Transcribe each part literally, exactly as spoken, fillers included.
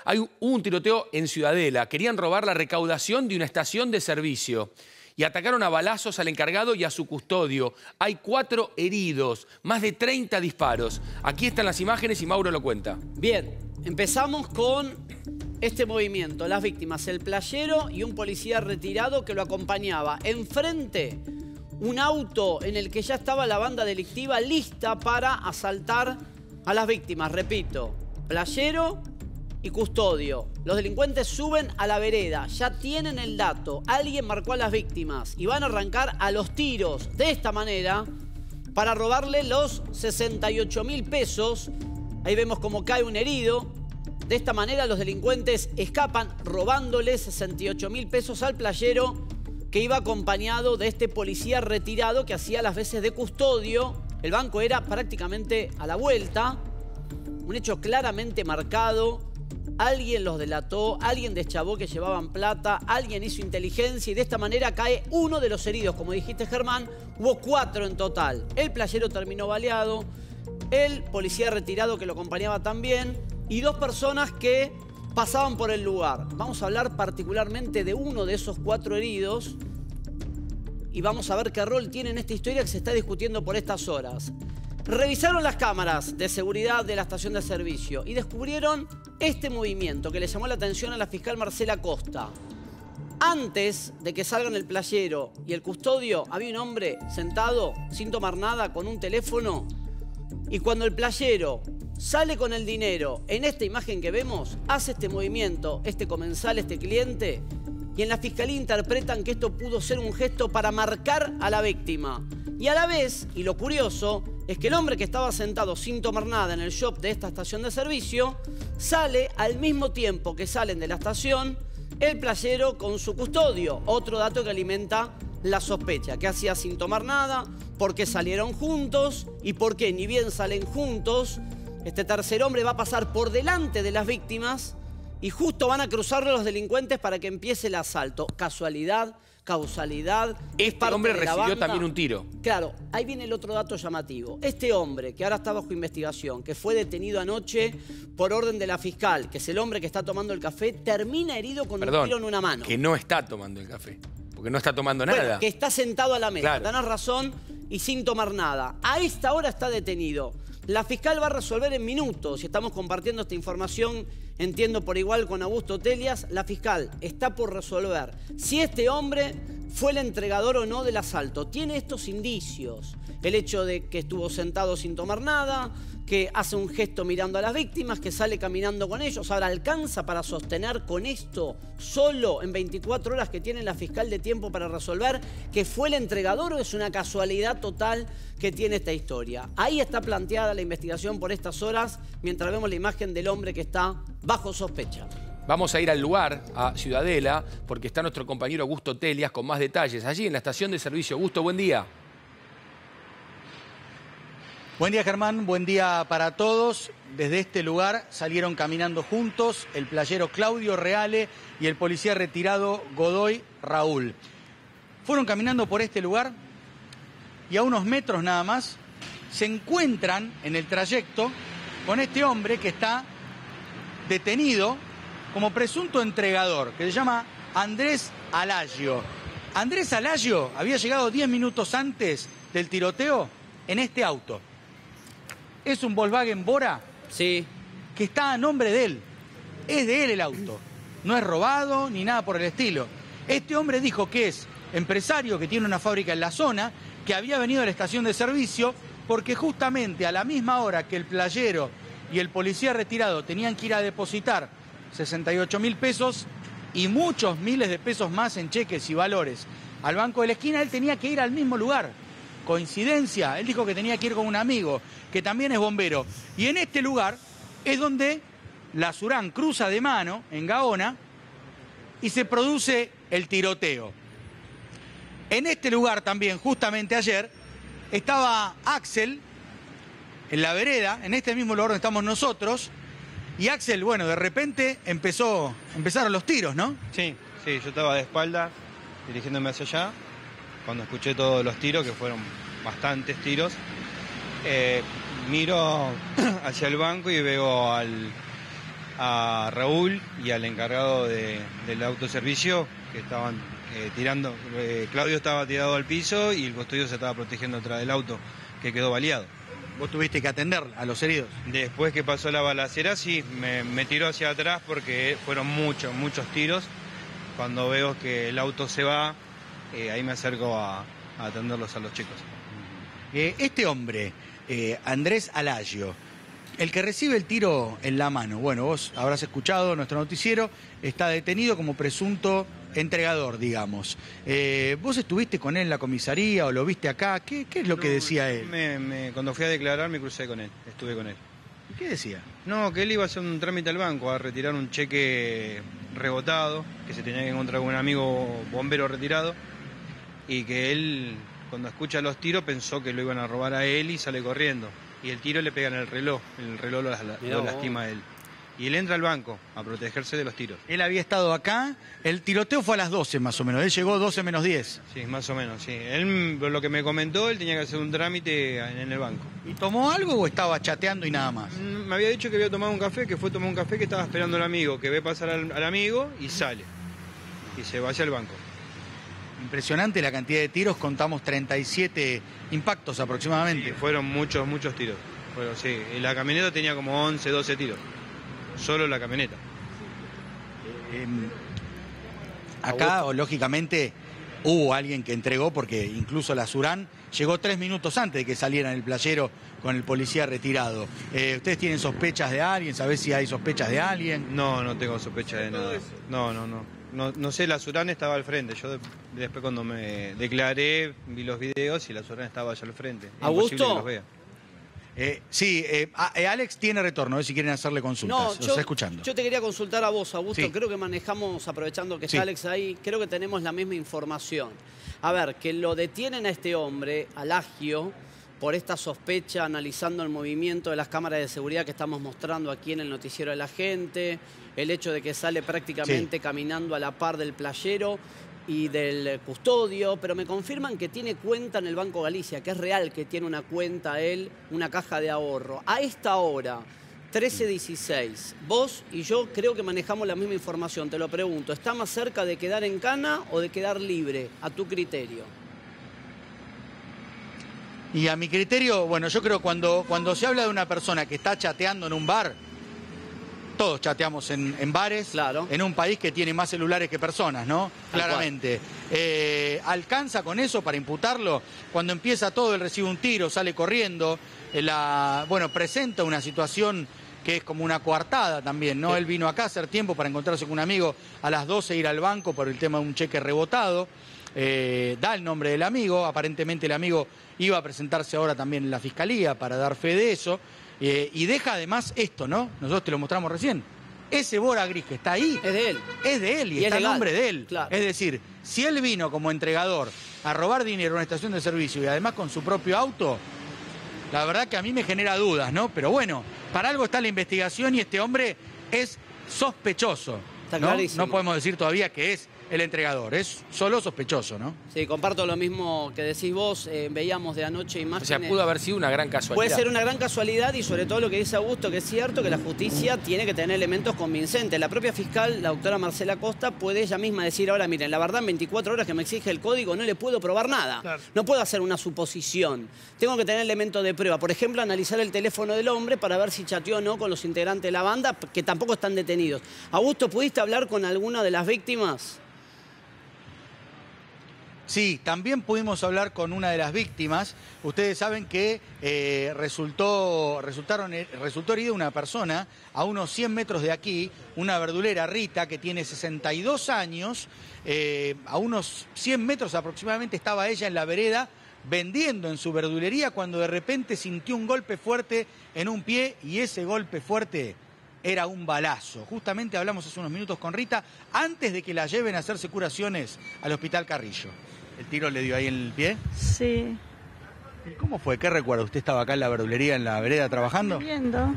Hay un, un tiroteo en Ciudadela. Querían robar la recaudación de una estación de servicio y atacaron a balazos al encargado y a su custodio. Hay cuatro heridos, más de treinta disparos. Aquí están las imágenes y Mauro lo cuenta. Bien, empezamos con este movimiento. Las víctimas, el playero y un policía retirado que lo acompañaba. Enfrente, un auto en el que ya estaba la banda delictiva lista para asaltar a las víctimas. Repito, playero y custodio. Los delincuentes suben a la vereda, ya tienen el dato, alguien marcó a las víctimas y van a arrancar a los tiros de esta manera para robarle los sesenta y ocho mil pesos. Ahí vemos cómo cae un herido. De esta manera los delincuentes escapan robándole sesenta y ocho mil pesos al playero que iba acompañado de este policía retirado que hacía las veces de custodio. El banco era prácticamente a la vuelta. Un hecho claramente marcado. Alguien los delató, alguien deschavó que llevaban plata, alguien hizo inteligencia y de esta manera cae uno de los heridos. Como dijiste, Germán, hubo cuatro en total. El playero terminó baleado, el policía retirado que lo acompañaba también y dos personas que pasaban por el lugar. Vamos a hablar particularmente de uno de esos cuatro heridos y vamos a ver qué rol tiene en esta historia que se está discutiendo por estas horas. Revisaron las cámaras de seguridad de la estación de servicio y descubrieron este movimiento que le llamó la atención a la fiscal Marcela Costa. Antes de que salgan el playero y el custodio, había un hombre sentado sin tomar nada con un teléfono y cuando el playero sale con el dinero, en esta imagen que vemos, hace este movimiento, este comensal, este cliente, y en la fiscalía interpretan que esto pudo ser un gesto para marcar a la víctima. Y a la vez, y lo curioso, es que el hombre que estaba sentado sin tomar nada en el shop de esta estación de servicio sale al mismo tiempo que salen de la estación el playero con su custodio. Otro dato que alimenta la sospecha. ¿Qué hacía sin tomar nada? ¿Por qué salieron juntos? ¿Y por qué ni bien salen juntos? Este tercer hombre va a pasar por delante de las víctimas y justo van a cruzarlo los delincuentes para que empiece el asalto. ¿Casualidad? ¿Causalidad? Este hombre recibió también un tiro. Claro, ahí viene el otro dato llamativo. Este hombre, que ahora está bajo investigación, que fue detenido anoche por orden de la fiscal, que es el hombre que está tomando el café, termina herido con Perdón, un tiro en una mano. que no está tomando el café, porque no está tomando nada. Bueno, que está sentado a la mesa, Claro. tenés razón, y sin tomar nada. A esta hora está detenido. La fiscal va a resolver en minutos, y estamos compartiendo esta información, entiendo por igual con Augusto Telias, la fiscal está por resolver si este hombre fue el entregador o no del asalto. Tiene estos indicios, el hecho de que estuvo sentado sin tomar nada, que hace un gesto mirando a las víctimas, que sale caminando con ellos. Ahora, ¿alcanza para sostener con esto, solo en veinticuatro horas que tiene la fiscal de tiempo para resolver, que fue el entregador o es una casualidad total que tiene esta historia? Ahí está planteada la investigación por estas horas, mientras vemos la imagen del hombre que está bajo sospecha. Vamos a ir al lugar, a Ciudadela, porque está nuestro compañero Augusto Telias con más detalles. Allí en la estación de servicio. Augusto, buen día. Buen día, Germán. Buen día para todos. Desde este lugar salieron caminando juntos el playero Claudio Reale y el policía retirado Godoy Raúl. Fueron caminando por este lugar y a unos metros nada más se encuentran en el trayecto con este hombre que está detenido como presunto entregador, que se llama Andrés Alagio. Andrés Alagio había llegado diez minutos antes del tiroteo en este auto. Es un Volkswagen Bora Sí. que está a nombre de él. Es de él el auto. No es robado ni nada por el estilo. Este hombre dijo que es empresario, que tiene una fábrica en la zona, que había venido a la estación de servicio porque justamente a la misma hora que el playero y el policía retirado tenían que ir a depositar sesenta y ocho mil pesos y muchos miles de pesos más en cheques y valores al banco de la esquina, él tenía que ir al mismo lugar. Coincidencia, él dijo que tenía que ir con un amigo, que también es bombero. Y en este lugar es donde la Surán cruza de mano, en Gaona, y se produce el tiroteo. En este lugar también, justamente ayer, estaba Axel, en la vereda, en este mismo lugar donde estamos nosotros, y Axel, bueno, de repente empezó, empezaron los tiros, ¿no? Sí, sí, yo estaba de espaldas, dirigiéndome hacia allá, cuando escuché todos los tiros, que fueron bastantes tiros, eh, miro hacia el banco y veo al, a Raúl y al encargado de, del autoservicio que estaban eh, tirando. Eh, Claudio estaba tirado al piso y el custodio se estaba protegiendo atrás del auto, que quedó baleado. ¿Vos tuviste que atender a los heridos? Después que pasó la balacera, sí, me, me tiró hacia atrás porque fueron muchos, muchos tiros. Cuando veo que el auto se va, eh, ahí me acerco a, a atenderlos a los chicos. Eh, este hombre, eh, Andrés Alaggio, el que recibe el tiro en la mano, bueno, vos habrás escuchado nuestro noticiero, está detenido como presunto entregador, digamos. Eh, ¿Vos estuviste con él en la comisaría o lo viste acá? ¿Qué, qué es lo no, que decía él? Me, me, cuando fui a declarar me crucé con él, estuve con él. ¿Qué decía? No, que él iba a hacer un trámite al banco, a retirar un cheque rebotado, que se tenía que encontrar con un amigo bombero retirado, y que él, cuando escucha los tiros, pensó que lo iban a robar a él y sale corriendo. Y el tiro le pega en el reloj, el reloj lo, lo lastima a él. Y él entra al banco a protegerse de los tiros. Él había estado acá, el tiroteo fue a las doce más o menos, él llegó doce menos diez. Sí, más o menos, sí. Él, por lo que me comentó, él tenía que hacer un trámite en el banco. ¿Y tomó algo o estaba chateando y nada más? Me había dicho que había tomado un café, que fue a tomar un café, que estaba esperando al amigo, que ve pasar al, al amigo y sale. Y se va hacia el banco. Impresionante la cantidad de tiros, contamos treinta y siete impactos aproximadamente. Sí, fueron muchos, muchos tiros. Bueno, sí, y la camioneta tenía como once, doce tiros. Solo la camioneta. Eh, acá, o, lógicamente, hubo alguien que entregó, porque incluso la Surán llegó tres minutos antes de que saliera en el playero con el policía retirado. Eh, ¿Ustedes tienen sospechas de alguien? ¿Sabés si hay sospechas de alguien? No, no tengo sospechas de nada. No, no, no. No, no sé, la Surán estaba al frente. Yo de, después cuando me declaré, vi los videos y la Surán estaba allá al frente. ¿Augusto? Que los vea. Eh, sí, eh, Alex tiene retorno, a ver si quieren hacerle consultas. No, Lo yo, está escuchando. Yo te quería consultar a vos, Augusto. Sí. Creo que manejamos, aprovechando que está Sí. Alex ahí, creo que tenemos la misma información. A ver, que lo detienen a este hombre, Alaggio, por esta sospecha, analizando el movimiento de las cámaras de seguridad que estamos mostrando aquí en el noticiero de la gente, el hecho de que sale prácticamente Sí. caminando a la par del playero y del custodio, pero me confirman que tiene cuenta en el Banco Galicia, que es real que tiene una cuenta él, una caja de ahorro. A esta hora, trece dieciséis, vos y yo creo que manejamos la misma información. Te lo pregunto, ¿está más cerca de quedar en cana o de quedar libre, a tu criterio? Y a mi criterio, bueno, yo creo cuando, cuando se habla de una persona que está chateando en un bar, todos chateamos en, en bares, Claro. en un país que tiene más celulares que personas, ¿no? Tal Claramente. Eh, ¿Alcanza con eso para imputarlo? Cuando empieza todo, él recibe un tiro, sale corriendo, eh, la, bueno, presenta una situación que es como una coartada también, ¿no? Sí. Él vino acá a hacer tiempo para encontrarse con un amigo a las doce, ir al banco por el tema de un cheque rebotado. Eh, da el nombre del amigo, aparentemente el amigo iba a presentarse ahora también en la fiscalía para dar fe de eso, eh, y deja además esto, ¿no? Nosotros te lo mostramos recién. Ese Bora gris que está ahí Es de él. es de él y, Y es está el legal. nombre de él. Claro. Es decir, si él vino como entregador a robar dinero en una estación de servicio y además con su propio auto, la verdad que a mí me genera dudas, ¿no? Pero bueno, para algo está la investigación y este hombre es sospechoso. Está ¿no? clarísimo. No podemos decir todavía que es el entregador, es solo sospechoso, ¿no? Sí, comparto lo mismo que decís vos. Eh, veíamos de anoche O imágenes. sea, pudo haber sido una gran casualidad. Puede ser una gran casualidad y sobre todo lo que dice Augusto, que es cierto que la justicia tiene que tener elementos convincentes. La propia fiscal, la doctora Marcela Costa, puede ella misma decir ahora, miren, la verdad en veinticuatro horas que me exige el código no le puedo probar nada. Claro. No puedo hacer una suposición. Tengo que tener elementos de prueba. Por ejemplo, analizar el teléfono del hombre para ver si chateó o no con los integrantes de la banda, que tampoco están detenidos. Augusto, ¿pudiste hablar con alguna de las víctimas? Sí, también pudimos hablar con una de las víctimas. Ustedes saben que eh, resultó, resultaron, resultó herida una persona a unos cien metros de aquí, una verdulera, Rita, que tiene sesenta y dos años. Eh, a unos cien metros aproximadamente estaba ella en la vereda vendiendo en su verdulería cuando de repente sintió un golpe fuerte en un pie y ese golpe fuerte era un balazo. Justamente hablamos hace unos minutos con Rita antes de que la lleven a hacerse curaciones al Hospital Carrillo. ¿El tiro le dio ahí en el pie? Sí, ¿Y cómo fue? ¿Qué recuerda? ¿Usted estaba acá en la verdulería, en la vereda, trabajando? viendo.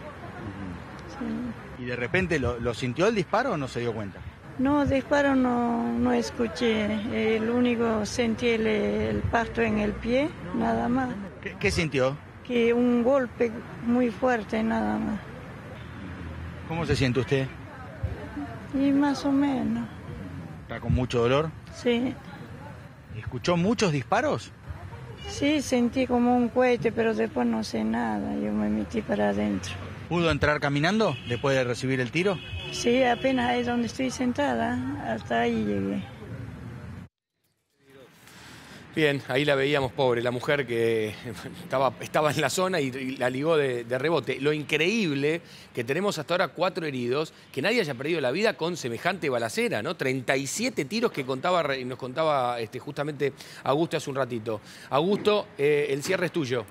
Sí. ¿Y de repente lo, lo sintió el disparo o no se dio cuenta? No, disparo no, no escuché. El único sentí el, el parto en el pie, nada más. ¿Qué, qué sintió? Que un golpe muy fuerte, nada más. ¿Cómo se siente usted? Y más o menos, ¿Está con mucho dolor? sí. ¿Escuchó muchos disparos? Sí, sentí como un cohete, pero después no sé nada. Yo me metí para adentro. ¿Pudo entrar caminando después de recibir el tiro? Sí, apenas ahí donde estoy sentada, hasta ahí llegué. Bien, ahí la veíamos, pobre, la mujer que estaba, estaba en la zona y, y la ligó de, de rebote. Lo increíble que tenemos hasta ahora cuatro heridos, que nadie haya perdido la vida con semejante balacera, ¿no? treinta y siete tiros que contaba, nos contaba este, justamente Augusto hace un ratito. Augusto, eh, el cierre es tuyo.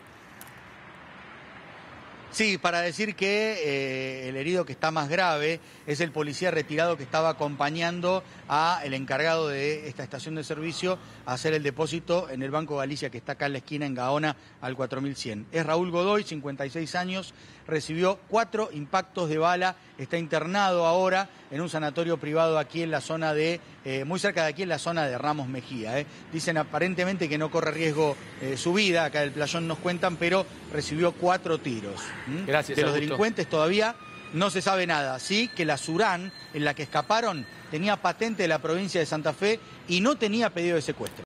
Sí, para decir que eh, el herido que está más grave es el policía retirado que estaba acompañando a el encargado de esta estación de servicio a hacer el depósito en el Banco Galicia, que está acá en la esquina en Gaona al cuatro mil cien. Es Raúl Godoy, cincuenta y seis años, recibió cuatro impactos de bala, está internado ahora en un sanatorio privado aquí en la zona de, eh, muy cerca de aquí en la zona de Ramos Mejía. Eh. Dicen aparentemente que no corre riesgo eh, su vida, acá del Playón nos cuentan, pero recibió cuatro tiros. ¿Mm? Gracias, de los Augusto. delincuentes todavía no se sabe nada. Sí que la Surán en la que escaparon tenía patente de la provincia de Santa Fe y no tenía pedido de secuestro.